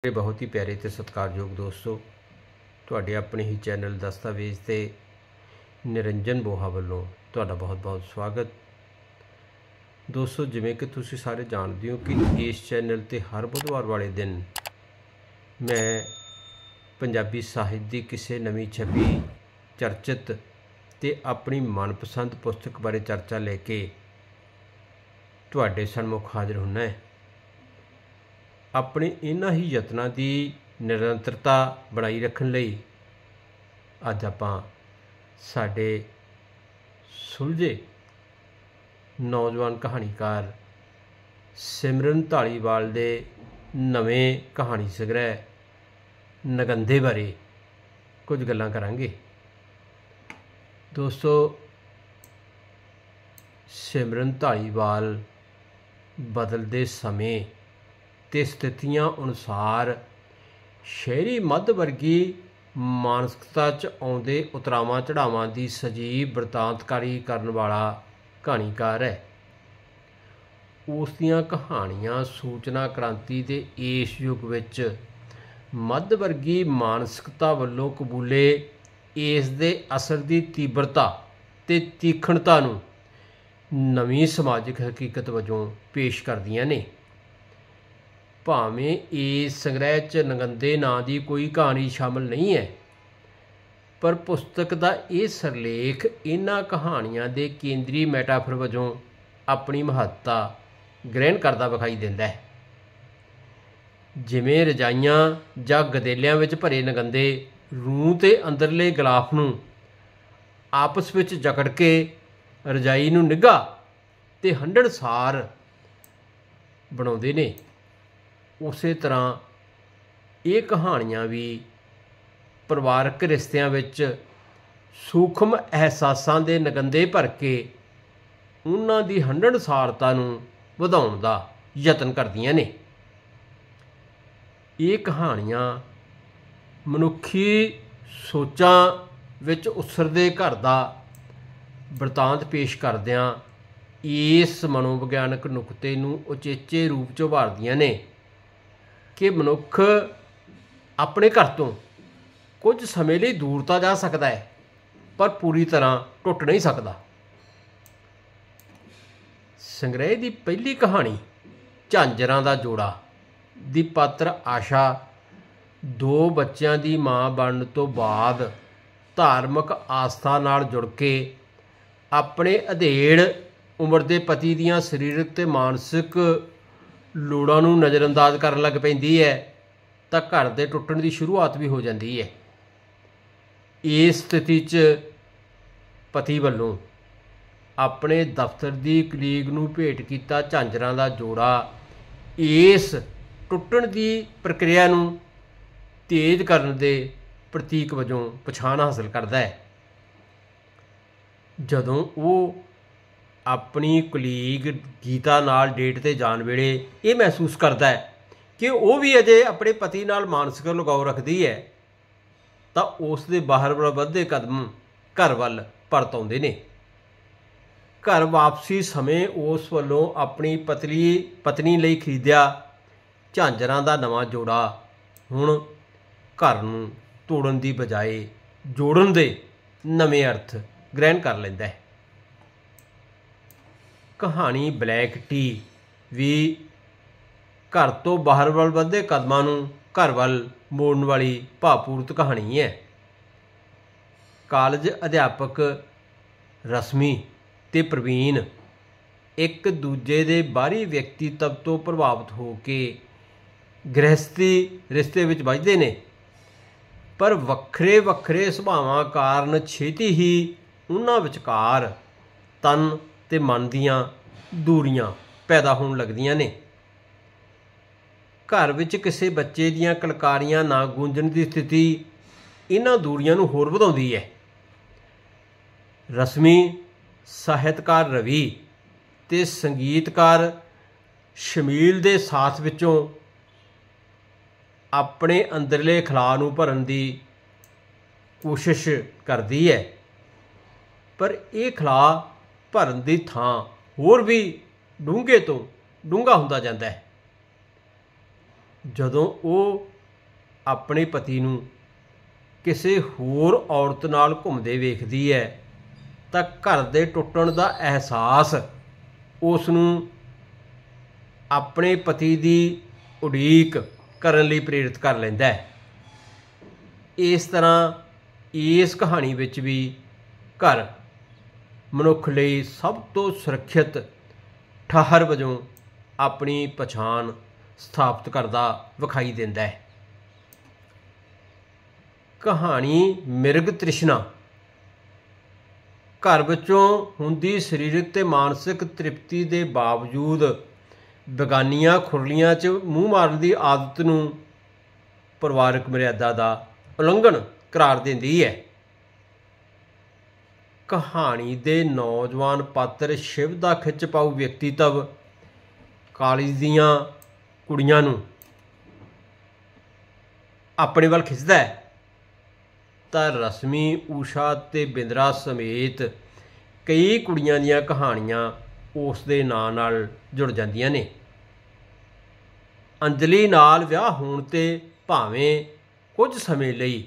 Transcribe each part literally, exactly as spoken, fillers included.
बहुत ही प्यारे ते सत्कारयोग दोस्तों, तुहाडे अपने ही चैनल दस्तावेज़ ते निरंजन बोहा वालों तुहाडा बहुत बहुत स्वागत। दोस्तों, जिवें कि तुसीं सारे जानते हो कि इस चैनल ते हर बुधवार वाले दिन मैं पंजाबी साहित्य की किसी नवीं छपी चर्चित ते अपनी मनपसंद पुस्तक बारे चर्चा लेके तुहाडे सन्मुख हाजिर हुन्ना है। अपने इन्हां ही यत्नां की निरंतरता बनाई रखण लई अज आपां साडे सुलझे नौजवान कहानीकार सिमरन धालीवाल दे नवें कहानी संग्रह नगंधे बारे कुछ गल्लां करांगे। दोस्तों, सिमरन धालीवाल बदलते समय ते स्थितियां अनुसार शहरी मध्य वर्गी मानसिकता च आउंदे उतरावां चढ़ावां की सजीव बरतांतकारी करन वाला कहानीकार है। उस दियां कहानियां सूचना क्रांति के इस युग विच मध्य वर्गी मानसिकता वालों कबूले इस दे असर की तीव्रता ते तीखणता नूं नवीं समाजिक हकीकत वजों पेश करदियां ने। भावें इस संग्रह च नगंधे नां की कोई कहानी शामिल नहीं है, पर पुस्तक का यह सिरलेख इन्हां कहानियां दे केंद्री मैटाफर वजों अपनी महत्ता ग्रहण करता विखाई दिंदा है। जिवें रजाइयां जां गदेलियां विच भरे नगंधे रूह ते अंदरले गलाफ नूं आपस विच जकड़ के रजाई नूं निघा ते हंडणसार बनाउंदे ने, उसे तरह ये कहानियां भी परिवारक रिश्तियां विच सूखम एहसासां दे नगंधे भर के उन्हां दी हंडणसारता नूं वधाउण दा यतन करदियां ने। ये कहानियां मनुखी सोचां विच उसरदे घर दा बरतांत पेश करदियां इस मनोविग्यानक नुकते नूं उचेचे रूप च उभारदियां ने कि मनुख अपने घर तो कुछ समय लिए दूर तो जा सकता है, पर पूरी तरह टुट नहीं सकता। संग्रह की पहली कहानी झांजरां दा जोड़ा दी पात्र आशा दो बच्चों की मां बनने तो बाद धार्मिक आस्था नाल जुड़ के अपने अधेड़ उम्र के पति दियां सरीरक ते मानसिक लोड़ां नूं नज़रअंदाज करन लग पैंदी है, तां घर दे टुटण की शुरुआत भी हो जाती है। इस स्थिति च पति वल्लों अपने दफ्तर की कलीग नूं भेंट कीता झांजरां दा जोड़ा इस टुटण की प्रक्रिया नूं तेज करन दे प्रतीक वजों पछाण हासिल करता है। जदों वो अपनी कुलीग गीता नाल डेट ते जान वेले ये महसूस करता है कि वो भी अजे अपने पति नाल मानसिक लगाव रखती है, तो उस दे बाहर वधदे कदम घर वल परत आउंदे ने। घर वापसी समय उस वल्लों अपनी पतली पत्नी लई खरीदिया झांजरां दा नवां जोड़ा हुण घर नूं तोड़न दी बजाए जोड़न दे नवें अर्थ ग्रहण कर लैंदा है। कहानी ब्लैक टी भी घर तो बाहर वल वधदे कदमां नूं घर वल मोड़न वाली भावपूर्त कहानी है। कालज अध्यापक रश्मि ते प्रवीण एक दूजे दे बाहरी व्यक्तित्व तो प्रभावित हो के गृहस्थी रिश्ते विच वजदे ने, पर वक्रे वक्रे सुभावां कारण छेती ही उन्हां विचकार तन ते मन दियां दूरियां पैदा होण लगदियां ने। घर विच किसी बच्चे दियां कलकारियां ना गूंजण की स्थिति इन्हां दूरियां नूं होर वधाउंदी है। रश्मि ਸਾਹਿਤਕਾਰ रवि ते संगीतकार शमील दे साथ विचों अपने अंदरले खलाअ नूं भरन दी कोशिश करदी है, पर यह खलाअ भरन दी थां होर भी डूंघे तो डूंघा हुंदा जांदा है। जदों वो ਆਪਣੇ ਪਤੀ ਨੂੰ ਕਿਸੇ ਹੋਰ ਔਰਤ ਨਾਲ ਘੁੰਮਦੇ ਵੇਖਦੀ ਹੈ ਤਾਂ ਘਰ ਦੇ ਟੁੱਟਣ ਦਾ ਅਹਿਸਾਸ ਉਸ ਨੂੰ ਆਪਣੇ ਪਤੀ ਦੀ ਉਡੀਕ ਕਰਨ ਲਈ ਪ੍ਰੇਰਿਤ ਕਰ ਲੈਂਦਾ ਹੈ। ਇਸ ਤਰ੍ਹਾਂ ਇਸ ਕਹਾਣੀ ਵਿੱਚ ਵੀ ਘਰ ਮਨੁੱਖ ਲਈ ਸਭ ਤੋਂ ਸੁਰੱਖਿਅਤ ਠਾਹਰ ਵਜੋਂ ਆਪਣੀ ਪਛਾਣ ਸਥਾਪਿਤ ਕਰਦਾ ਵਿਖਾਈ ਦਿੰਦਾ ਹੈ। ਕਹਾਣੀ ਮਿਰਗ ਤ੍ਰਿਸ਼ਨਾ ਘਰ ਵਿੱਚੋਂ ਹੁੰਦੀ ਸਰੀਰਕ ਤੇ ਮਾਨਸਿਕ ਤ੍ਰਿਪਤੀ ਦੇ ਬਾਵਜੂਦ ਬੇਗਾਨੀਆਂ ਖੁਰਲੀਆਂ 'ਚ ਮੂੰਹ ਮਾਰਨ ਦੀ ਆਦਤ ਨੂੰ ਪਰਿਵਾਰਕ ਮਰਿਆਦਾ ਦਾ ਉਲੰਘਣ ਕਰਾਰ ਦਿੰਦੀ ਹੈ। ਕਹਾਣੀ ਦੇ ਨੌਜਵਾਨ ਪਾਤਰ ਸ਼ਿਵ ਦਾ ਖਿੱਚ ਪਾਊ ਵਿਅਕਤੀਤਵ ਕਾਲਜ ਦੀਆਂ ਕੁੜੀਆਂ ਨੂੰ ਆਪਣੇ ਵੱਲ ਖਿੱਚਦਾ ਹੈ ਤਾਂ ਰਸ਼ਮੀ, ਊਸ਼ਾ ਅਤੇ ਬਿੰਦਰਾ ਸਮੇਤ ਕਈ ਕੁੜੀਆਂ ਦੀਆਂ ਕਹਾਣੀਆਂ ਉਸ ਦੇ ਨਾਂ ਨਾਲ ਜੁੜ ਜਾਂਦੀਆਂ ਨੇ। ਅੰਜਲੀ ਨਾਲ ਵਿਆਹ ਹੋਣ 'ਤੇ ਭਾਵੇਂ ਕੁਝ ਸਮੇਂ ਲਈ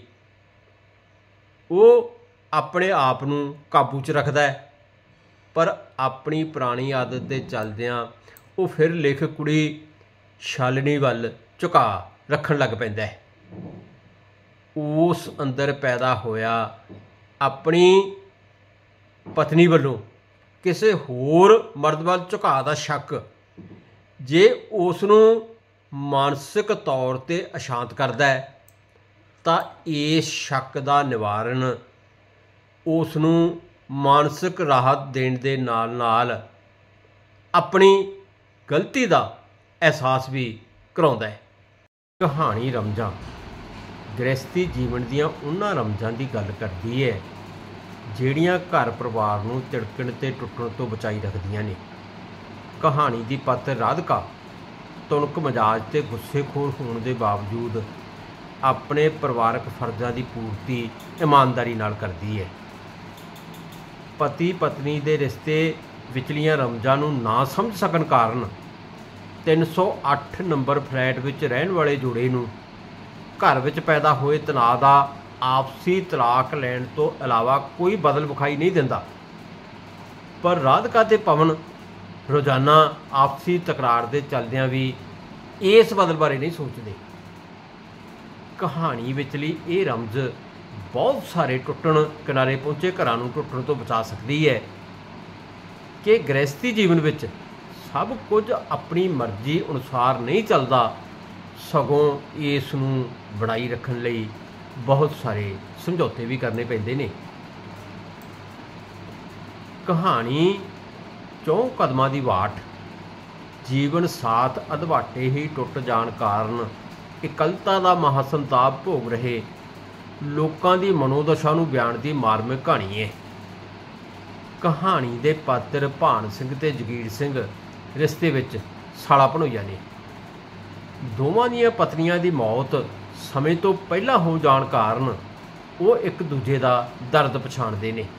ਉਹ ਆਪਣੇ ਆਪ ਨੂੰ ਕਾਬੂ 'ਚ ਰੱਖਦਾ ਹੈ, ਪਰ ਆਪਣੀ ਪੁਰਾਣੀ ਆਦਤ ਦੇ ਚੱਲਦਿਆਂ ਉਹ ਫਿਰ ਲੇਖਕ ਕੁੜੀ ਸ਼ਾਲਿਨੀ ਵੱਲ ਝੁਕਾਅ ਰੱਖਣ ਲੱਗ ਪੈਂਦਾ ਹੈ। ਉਸ ਅੰਦਰ ਪੈਦਾ ਹੋਇਆ ਆਪਣੀ ਪਤਨੀ ਵੱਲੋਂ ਕਿਸੇ ਹੋਰ ਮਰਦ ਵੱਲ ਝੁਕਾਅ ਦਾ ਸ਼ੱਕ ਜੇ ਉਸ ਨੂੰ ਮਾਨਸਿਕ ਤੌਰ 'ਤੇ ਅਸ਼ਾਂਤ ਕਰਦਾ ਹੈ ਤਾਂ ਇਸ ਸ਼ੱਕ ਦਾ ਨਿਵਾਰਨ ਉਸ ਨੂੰ ਮਾਨਸਿਕ ਰਾਹਤ ਦੇਣ ਦੇ ਨਾਲ ਨਾਲ ਆਪਣੀ ਗਲਤੀ ਦਾ ਅਹਿਸਾਸ ਵੀ ਕਰਾਉਂਦਾ ਹੈ। ਕਹਾਣੀ ਰਮਜ਼ਾਂ ਗ੍ਰਹਿਸਥੀ ਜੀਵਨ ਦੀਆਂ ਉਹਨਾਂ ਰਮਜ਼ਾਂ ਦੀ ਗੱਲ ਕਰਦੀ ਹੈ ਜਿਹੜੀਆਂ ਘਰ ਪਰਿਵਾਰ ਨੂੰ ਤਿੜਕਣ ਅਤੇ ਟੁੱਟਣ ਤੋਂ ਬਚਾਈ ਰੱਖਦੀਆਂ ਨੇ। ਕਹਾਣੀ ਦੀ ਪਾਤਰ ਰਾਧਿਕਾ ਤੁਣਕ ਮਿਜਾਜ ਅਤੇ ਗੁੱਸੇਖੋਰ ਹੋਣ ਦੇ ਬਾਵਜੂਦ ਆਪਣੇ ਪਰਿਵਾਰਕ ਫਰਜ਼ਾਂ ਦੀ ਪੂਰਤੀ ਇਮਾਨਦਾਰੀ ਨਾਲ ਕਰਦੀ ਹੈ। ਪਤੀ ਪਤਨੀ ਦੇ ਰਿਸ਼ਤੇ ਵਿਚਲੀਆਂ ਰਮਜ਼ਾਂ ਨੂੰ ਨਾ ਸਮਝ ਸਕਣ ਕਾਰਨ ਤਿੰਨ ਸੌ ਅੱਠ ਨੰਬਰ ਫਲੈਟ ਵਿੱਚ ਰਹਿਣ ਵਾਲੇ ਜੋੜੇ ਨੂੰ ਘਰ ਵਿੱਚ ਪੈਦਾ ਹੋਏ ਤਣਾਅ ਦਾ ਆਪਸੀ ਤਲਾਕ ਲੈਣ ਤੋਂ ਇਲਾਵਾ ਕੋਈ ਬਦਲ ਵਿਖਾਈ ਨਹੀਂ ਦਿੰਦਾ। ਪਰ ਰਾਧਿਕਾ ਅਤੇ ਪਵਨ ਰੋਜ਼ਾਨਾ ਆਪਸੀ ਤਕਰਾਰ ਦੇ ਚੱਲਦਿਆਂ ਵੀ ਇਸ ਬਦਲ ਬਾਰੇ ਨਹੀਂ ਸੋਚਦੇ। ਕਹਾਣੀ ਵਿਚਲੀ ਇਹ ਰਮਜ਼ ਬਹੁਤ ਸਾਰੇ ਟੁੱਟਣ ਕਿਨਾਰੇ ਪਹੁੰਚੇ ਘਰਾਂ ਨੂੰ ਟੁੱਟਣ ਤੋਂ ਬਚਾ ਸਕਦੀ ਹੈ ਕਿ ਗ੍ਰਹਿਸਥੀ ਜੀਵਨ ਵਿੱਚ ਸਭ ਕੁਝ ਆਪਣੀ ਮਰਜ਼ੀ ਅਨੁਸਾਰ ਨਹੀਂ ਚੱਲਦਾ, ਸਗੋਂ ਇਸ ਨੂੰ ਬਣਾਈ ਰੱਖਣ ਲਈ ਬਹੁਤ ਸਾਰੇ ਸਮਝੌਤੇ ਵੀ ਕਰਨੇ ਪੈਂਦੇ ਨੇ। ਕਹਾਣੀ ਚੌਂ ਕਦਮਾਂ ਦੀ ਵਾਟ ਜੀਵਨ ਸਾਥ ਅਧਵਾਟੇ ਹੀ ਟੁੱਟ ਜਾਣ ਕਾਰਨ ਇਕੱਲਤਾ ਦਾ ਮਹਾਸੰਤਾਪ ਭੋਗ ਰਹੇ ਲੋਕਾਂ ਦੀ ਮਨੋਦਸ਼ਾ ਨੂੰ ਬਿਆਨ ਦੀ ਮਾਰਮਿਕ ਕਹਾਣੀ ਹੈ। ਕਹਾਣੀ ਦੇ ਪਾਤਰ ਭਾਨ ਸਿੰਘ ਅਤੇ ਜਗੀਰ ਸਿੰਘ ਰਿਸ਼ਤੇ ਵਿੱਚ ਸਾਲਾ ਭਣੋਈਆ ਨੇ। ਦੋਵਾਂ ਦੀਆਂ ਪਤਨੀਆਂ ਦੀ ਮੌਤ ਸਮੇਂ ਤੋਂ ਪਹਿਲਾਂ ਹੋ ਜਾਣ ਕਾਰਨ ਉਹ ਇੱਕ ਦੂਜੇ ਦਾ ਦਰਦ ਪਛਾਣਦੇ ਨੇ।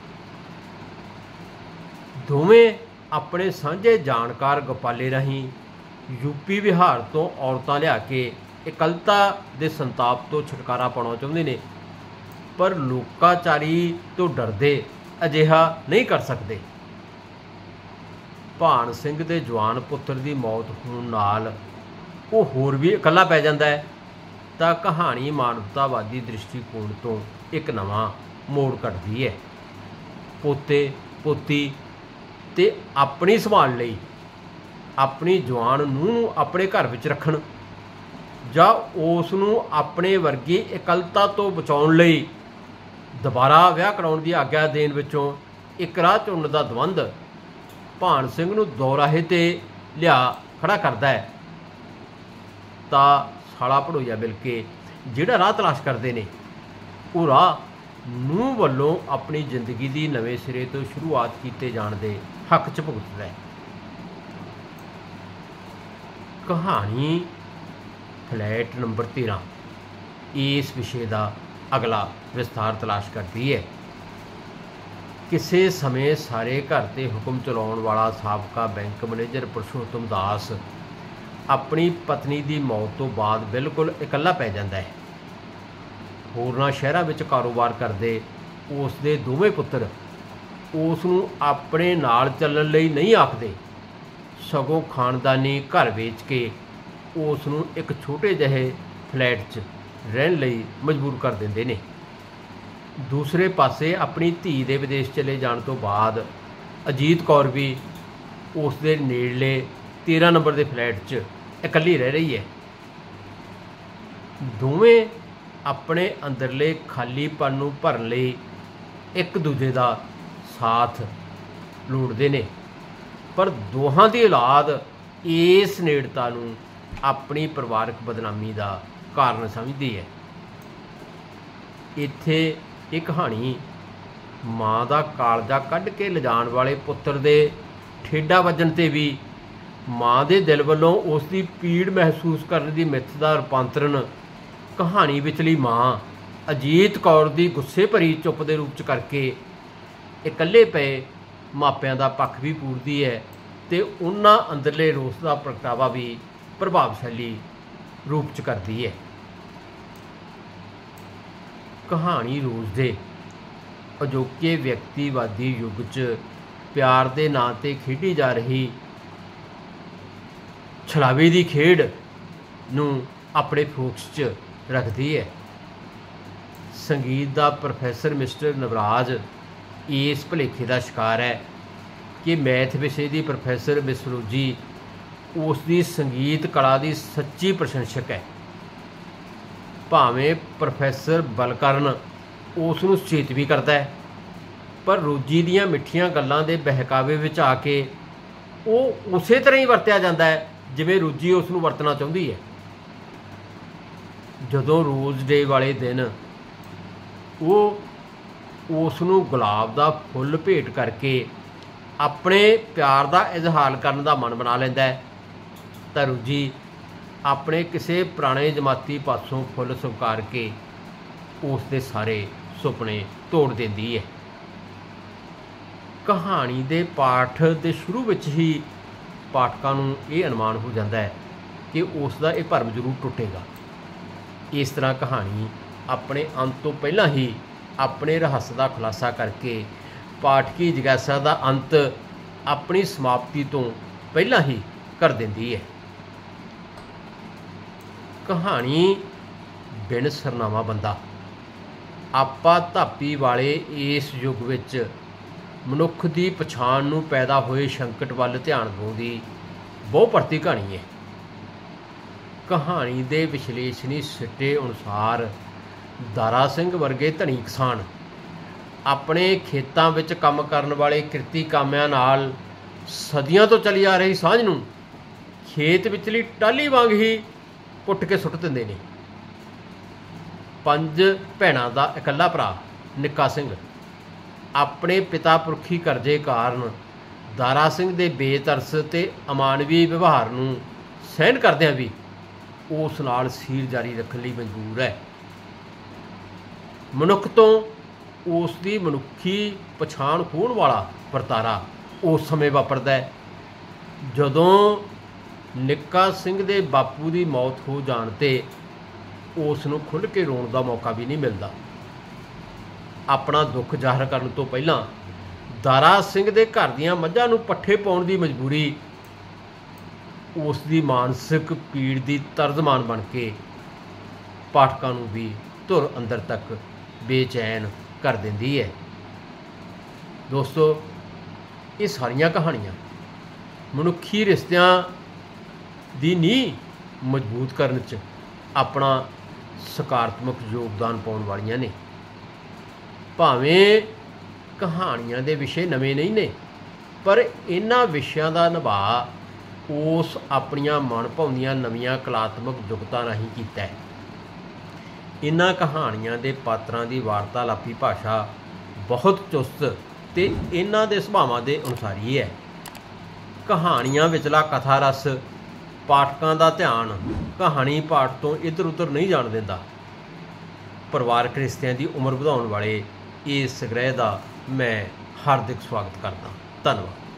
ਦੋਵੇਂ ਆਪਣੇ ਸਾਂਝੇ ਜਾਣਕਾਰ ਗੋਪਾਲੇ ਰਾਹੀਂ ਯੂਪੀ ਬਿਹਾਰ ਤੋਂ ਔਰਤਾਂ ਲਿਆ ਕੇ ਇਕੱਲਤਾ ਦੇ ਸੰਤਾਪ ਤੋਂ ਛੁਟਕਾਰਾ ਪਾਉਣਾ ਚਾਹੁੰਦੇ ਨੇ, ਪਰ ਲੋਕਾਚਾਰੀ ਤੋਂ ਡਰਦੇ ਅਜਿਹਾ ਨਹੀਂ ਕਰ ਸਕਦੇ। ਭਾਨ ਸਿੰਘ ਦੇ ਜਵਾਨ ਪੁੱਤਰ ਦੀ ਮੌਤ ਹੋਣ ਨਾਲ ਉਹ ਹੋਰ ਵੀ ਇਕੱਲਾ ਪੈ ਜਾਂਦਾ ਹੈ ਤਾਂ ਕਹਾਣੀ ਮਾਨਵਤਾਵਾਦੀ ਦ੍ਰਿਸ਼ਟੀਕੋਣ ਤੋਂ ਇੱਕ ਨਵਾਂ ਮੋੜ ਕੱਢਦੀ ਹੈ। ਪੋਤੇ ਪੋਤੀ ਅਤੇ ਆਪਣੀ ਸੰਭਾਲ ਲਈ ਆਪਣੀ ਜਵਾਨ ਨੂੰਹ ਨੂੰ ਆਪਣੇ ਘਰ ਵਿੱਚ ਰੱਖਣ ਜਾਂ ਉਸ ਨੂੰ ਆਪਣੇ ਵਰਗੀ ਇਕੱਲਤਾ ਤੋਂ ਬਚਾਉਣ ਲਈ ਦੁਬਾਰਾ ਵਿਆਹ ਕਰਾਉਣ ਦੀ ਆਗਿਆ ਦੇਣ ਵਿੱਚੋਂ ਇੱਕ ਰਾਹ ਚੁਣਨ ਦਾ ਦਵੰਧ ਭਾਨ ਸਿੰਘ ਨੂੰ ਦੋਰਾਹੇ 'ਤੇ ਲਿਆ ਖੜ੍ਹਾ ਕਰਦਾ ਹੈ ਤਾਂ ਸਾਲਾ ਭਣੋਈਆ ਮਿਲ ਕੇ ਜਿਹੜਾ ਰਾਹ ਤਲਾਸ਼ ਕਰਦੇ ਨੇ ਉਹ ਰਾਹ ਨੂੰਹ ਵੱਲੋਂ ਆਪਣੀ ਜ਼ਿੰਦਗੀ ਦੀ ਨਵੇਂ ਸਿਰੇ ਤੋਂ ਸ਼ੁਰੂਆਤ ਕੀਤੇ ਜਾਣ ਦੇ ਹੱਕ 'ਚ ਭੁਗਤਦਾ ਹੈ। ਕਹਾਣੀ ਫਲੈਟ ਨੰਬਰ ਤੇਰ੍ਹਾਂ ਇਸ ਵਿਸ਼ੇ ਦਾ ਅਗਲਾ ਵਿਸਥਾਰ ਤਲਾਸ਼ ਕਰਦੀ ਹੈ। ਕਿਸੇ ਸਮੇਂ ਸਾਰੇ ਘਰ 'ਤੇ ਹੁਕਮ ਚਲਾਉਣ ਵਾਲਾ ਸਾਬਕਾ ਬੈਂਕ ਮੈਨੇਜਰ ਪੁਰਸ਼ੋਤਮ ਦਾਸ ਆਪਣੀ ਪਤਨੀ ਦੀ ਮੌਤ ਤੋਂ ਬਾਅਦ ਬਿਲਕੁਲ ਇਕੱਲਾ ਪੈ ਜਾਂਦਾ ਹੈ। ਹੋਰਨਾਂ ਸ਼ਹਿਰਾਂ ਵਿੱਚ ਕਾਰੋਬਾਰ ਕਰਦੇ ਉਸ ਦੇ ਦੋਵੇਂ ਪੁੱਤਰ ਉਸ ਨੂੰ ਆਪਣੇ ਨਾਲ ਚੱਲਣ ਲਈ ਨਹੀਂ ਆਖਦੇ, ਸਗੋਂ ਖਾਨਦਾਨੀ ਘਰ ਵੇਚ ਕੇ ਉਸ ਨੂੰ ਇੱਕ ਛੋਟੇ ਜਿਹੇ ਫਲੈਟ 'ਚ ਰਹਿਣ ਲਈ ਮਜਬੂਰ ਕਰ ਦਿੰਦੇ ਨੇ। ਦੂਸਰੇ ਪਾਸੇ ਆਪਣੀ ਧੀ ਦੇ ਵਿਦੇਸ਼ ਚਲੇ ਜਾਣ ਤੋਂ ਬਾਅਦ ਅਜੀਤ ਕੌਰ ਵੀ ਉਸ ਦੇ ਨੇੜਲੇ ਤੇਰ੍ਹਾਂ ਨੰਬਰ ਦੇ ਫਲੈਟ 'ਚ ਇਕੱਲੀ ਰਹਿ ਰਹੀ ਹੈ। ਦੋਵੇਂ ਆਪਣੇ ਅੰਦਰਲੇ ਖਾਲੀਪਨ ਨੂੰ ਭਰਨ ਲਈ ਇੱਕ ਦੂਜੇ ਦਾ ਸਾਥ ਲੋੜਦੇ ਨੇ, ਪਰ ਦੋਹਾਂ ਦੀ ਔਲਾਦ ਇਸ ਨੇੜਤਾ ਨੂੰ ਆਪਣੀ ਪਰਿਵਾਰਕ ਬਦਨਾਮੀ ਦਾ ਕਾਰਨ ਸਮਝਦੀ ਹੈ। ਇੱਥੇ ਇਹ ਕਹਾਣੀ ਮਾਂ ਦਾ ਕਾਲਜਾ ਕੱਢ ਕੇ ਲਿਜਾਣ ਵਾਲੇ ਪੁੱਤਰ ਦੇ ਠੇਡਾ ਵੱਜਣ 'ਤੇ ਵੀ ਮਾਂ ਦੇ ਦਿਲ ਵੱਲੋਂ ਉਸ ਦੀ ਪੀੜ ਮਹਿਸੂਸ ਕਰਨ ਦੀ ਮਿੱਥ ਦਾ ਰੂਪਾਂਤਰਨ ਕਹਾਣੀ ਵਿਚਲੀ ਮਾਂ ਅਜੀਤ ਕੌਰ ਦੀ ਗੁੱਸੇ ਭਰੀ ਚੁੱਪ ਦੇ ਰੂਪ 'ਚ ਕਰਕੇ ਇਕੱਲੇ ਪਏ ਮਾਪਿਆਂ ਦਾ ਪੱਖ ਵੀ ਪੂਰਦੀ ਹੈ ਅਤੇ ਉਹਨਾਂ ਅੰਦਰਲੇ ਰੋਸ ਦਾ ਪ੍ਰਗਟਾਵਾ ਵੀ ਪ੍ਰਭਾਵਸ਼ਾਲੀ ਰੂਪ 'ਚ ਕਰਦੀ ਹੈ। ਕਹਾਣੀ ਰੋਜ਼ ਦੇ ਅਜੋਕੇ ਵਿਅਕਤੀਵਾਦੀ ਯੁੱਗ 'ਚ ਪਿਆਰ ਦੇ ਨਾਂ 'ਤੇ ਖੇਡੀ ਜਾ ਰਹੀ ਛਲਾਵੇ ਦੀ ਖੇਡ ਨੂੰ ਆਪਣੇ ਫੋਕਸ 'ਚ ਰੱਖਦੀ ਹੈ। ਸੰਗੀਤ ਦਾ ਪ੍ਰੋਫੈਸਰ ਮਿਸਟਰ ਨਵਰਾਜ ਇਸ ਭੁਲੇਖੇ ਦਾ ਸ਼ਿਕਾਰ ਹੈ ਕਿ ਮੈਥ ਵਿਸ਼ੇ ਦੀ ਪ੍ਰੋਫੈਸਰ ਮਿਸ ਰੋਜੀ ਉਸ ਦੀ ਸੰਗੀਤ ਕਲਾ ਦੀ ਸੱਚੀ ਪ੍ਰਸ਼ੰਸਕ ਹੈ। ਭਾਵੇਂ ਪ੍ਰੋਫੈਸਰ ਬਲਕਰਨ ਉਸ ਨੂੰ ਸੁਚੇਤ ਵੀ ਕਰਦਾ ਹੈ, ਪਰ ਰੋਜੀ ਦੀਆਂ ਮਿੱਠੀਆਂ ਗੱਲਾਂ ਦੇ ਬਹਿਕਾਵੇ ਵਿੱਚ ਆ ਕੇ ਉਹ ਉਸੇ ਤਰ੍ਹਾਂ ਹੀ ਵਰਤਿਆ ਜਾਂਦਾ ਹੈ ਜਿਵੇਂ ਰੋਜੀ ਉਸ ਨੂੰ ਵਰਤਣਾ ਚਾਹੁੰਦੀ ਹੈ। ਜਦੋਂ ਰੋਜ਼ ਡੇ ਵਾਲੇ ਦਿਨ ਉਹ ਉਸ ਨੂੰ ਗੁਲਾਬ ਦਾ ਫੁੱਲ ਭੇਟ ਕਰਕੇ ਆਪਣੇ ਪਿਆਰ ਦਾ ਇਜ਼ਹਾਰ ਕਰਨ ਦਾ ਮਨ ਬਣਾ ਲੈਂਦਾ ਹੈ ਤਾਂ ਰੋਜੀ ਆਪਣੇ ਕਿਸੇ ਪੁਰਾਣੇ ਜਮਾਤੀ ਪਾਸੋਂ ਫੁੱਲ ਸਵੀਕਾਰ ਕੇ ਉਸ ਦੇ ਸਾਰੇ ਸੁਪਨੇ ਤੋੜ ਦਿੰਦੀ ਹੈ। ਕਹਾਣੀ ਦੇ ਪਾਠ ਦੇ ਸ਼ੁਰੂ ਵਿੱਚ ਹੀ ਪਾਠਕਾਂ ਨੂੰ ਇਹ ਅਨੁਮਾਨ ਹੋ ਜਾਂਦਾ ਹੈ ਕਿ ਉਸ ਦਾ ਇਹ ਭਰਮ ਜ਼ਰੂਰ ਟੁੱਟੇਗਾ। ਇਸ ਤਰ੍ਹਾਂ ਕਹਾਣੀ ਆਪਣੇ ਅੰਤ ਤੋਂ ਪਹਿਲਾਂ ਹੀ ਆਪਣੇ ਰਹੱਸ ਦਾ ਖੁਲਾਸਾ ਕਰਕੇ ਪਾਠਕੀ ਜਿਗਿਆਸਾ ਦਾ ਅੰਤ ਆਪਣੀ ਸਮਾਪਤੀ ਤੋਂ ਪਹਿਲਾਂ ਹੀ ਕਰ ਦਿੰਦੀ ਹੈ। ਕਹਾਣੀ ਬਿਨ ਸਰਨਾਮਾ ਬੰਦਾ ਆਪਾ ਧਾਪੀ ਵਾਲੇ ਇਸ ਯੁੱਗ ਵਿੱਚ ਮਨੁੱਖ ਦੀ ਪਛਾਣ ਨੂੰ ਪੈਦਾ ਹੋਏ ਸੰਕਟ ਵੱਲ ਧਿਆਨ ਦਿਵਾਉਂਦੀ ਬਹੁਪਰਤੀ ਕਹਾਣੀ ਹੈ। ਕਹਾਣੀ ਦੇ ਵਿਸ਼ਲੇਸ਼ਣੀ ਸਿੱਟੇ ਅਨੁਸਾਰ ਦਾਰਾ ਸਿੰਘ ਵਰਗੇ ਧਨੀ ਕਿਸਾਨ ਆਪਣੇ ਖੇਤਾਂ ਵਿੱਚ ਕੰਮ ਕਰਨ ਵਾਲੇ ਕਿਰਤੀ ਕਾਮਿਆਂ ਨਾਲ ਸਦੀਆਂ ਤੋਂ ਚਲੀ ਆ ਰਹੀ ਸਾਂਝ ਨੂੰ ਖੇਤ ਵਿਚਲੀ ਟਾਹਲੀ ਵਾਂਗ ਹੀ ਪੁੱਟ ਕੇ ਸੁੱਟ ਦਿੰਦੇ ਨੇ। ਪੰਜ ਭੈਣਾਂ ਦਾ ਇਕੱਲਾ ਭਰਾ ਨਿੱਕਾ ਸਿੰਘ ਆਪਣੇ ਪਿਤਾ ਪੁਰਖੀ ਕਰਜ਼ੇ ਕਾਰਨ ਦਾਰਾ ਸਿੰਘ ਦੇ ਬੇਤਰਸ ਅਤੇ ਅਮਾਨਵੀ ਵਿਵਹਾਰ ਨੂੰ ਸਹਿਣ ਕਰਦਿਆਂ ਵੀ ਉਸ ਨਾਲ ਸੀਰ ਜਾਰੀ ਰੱਖਣ ਲਈ ਮਜਬੂਰ ਹੈ। ਮਨੁੱਖ ਤੋਂ ਉਸ ਦੀ ਮਨੁੱਖੀ ਪਛਾਣ ਖੋਹਣ ਵਾਲਾ ਵਰਤਾਰਾ ਉਸ ਸਮੇਂ ਵਾਪਰਦਾ ਹੈ ਜਦੋਂ ਨਿੱਕਾ ਸਿੰਘ ਦੇ ਬਾਪੂ ਦੀ ਮੌਤ ਹੋ ਜਾਣ 'ਤੇ ਉਸ ਨੂੰ ਖੁੱਲ੍ਹ ਕੇ ਰੋਣ ਦਾ ਮੌਕਾ ਵੀ ਨਹੀਂ ਮਿਲਦਾ। ਆਪਣਾ ਦੁੱਖ ਜ਼ਾਹਰ ਕਰਨ ਤੋਂ ਪਹਿਲਾਂ ਦਾਰਾ ਸਿੰਘ ਦੇ ਘਰ ਦੀਆਂ ਮੱਝਾਂ ਨੂੰ ਪੱਠੇ ਪਾਉਣ ਦੀ ਮਜਬੂਰੀ ਉਸ ਦੀ ਮਾਨਸਿਕ ਪੀੜ ਦੀ ਤਰਜਮਾਨ ਬਣ ਕੇ ਪਾਠਕਾਂ ਨੂੰ ਵੀ ਧੁਰ ਅੰਦਰ ਤੱਕ ਬੇਚੈਨ ਕਰ ਦਿੰਦੀ ਹੈ। ਦੋਸਤੋ, ਇਹ ਸਾਰੀਆਂ ਕਹਾਣੀਆਂ ਮਨੁੱਖੀ ਰਿਸ਼ਤਿਆਂ ਦੀ ਨੀਂਹ ਮਜ਼ਬੂਤ ਕਰਨ 'ਚ ਆਪਣਾ ਸਕਾਰਾਤਮਕ ਯੋਗਦਾਨ ਪਾਉਣ ਵਾਲੀਆਂ ਨੇ। ਭਾਵੇਂ ਕਹਾਣੀਆਂ ਦੇ ਵਿਸ਼ੇ ਨਵੇਂ ਨਹੀਂ ਨੇ, ਪਰ ਇਹਨਾਂ ਵਿਸ਼ਿਆਂ ਦਾ ਨਿਭਾਅ ਉਸ ਆਪਣੀਆਂ ਮਨ ਭਾਉਂਦੀਆਂ ਨਵੀਆਂ ਕਲਾਤਮਕ ਜੁਗਤਾਂ ਰਾਹੀਂ ਕੀਤਾ ਹੈ। ਇਹਨਾਂ ਕਹਾਣੀਆਂ ਦੇ ਪਾਤਰਾਂ ਦੀ ਵਾਰਤਾਲਾਪੀ ਭਾਸ਼ਾ ਬਹੁਤ ਚੁਸਤ ਅਤੇ ਇਹਨਾਂ ਦੇ ਸੁਭਾਵਾਂ ਦੇ ਅਨੁਸਾਰੀ ਹੈ। ਕਹਾਣੀਆਂ ਵਿਚਲਾ ਕਥਾ ਰਸ ਪਾਠਕਾਂ ਦਾ ਧਿਆਨ ਕਹਾਣੀ ਪਾਠ ਤੋਂ ਇੱਧਰ ਉੱਧਰ ਨਹੀਂ ਜਾਣ ਦਿੰਦਾ। ਪਰਿਵਾਰਕ ਰਿਸ਼ਤਿਆਂ ਦੀ ਉਮਰ ਵਧਾਉਣ ਵਾਲੇ ਇਸ ਸੰਗ੍ਰਹਿ ਦਾ ਮੈਂ ਹਾਰਦਿਕ ਸਵਾਗਤ ਕਰਦਾ। ਧੰਨਵਾਦ।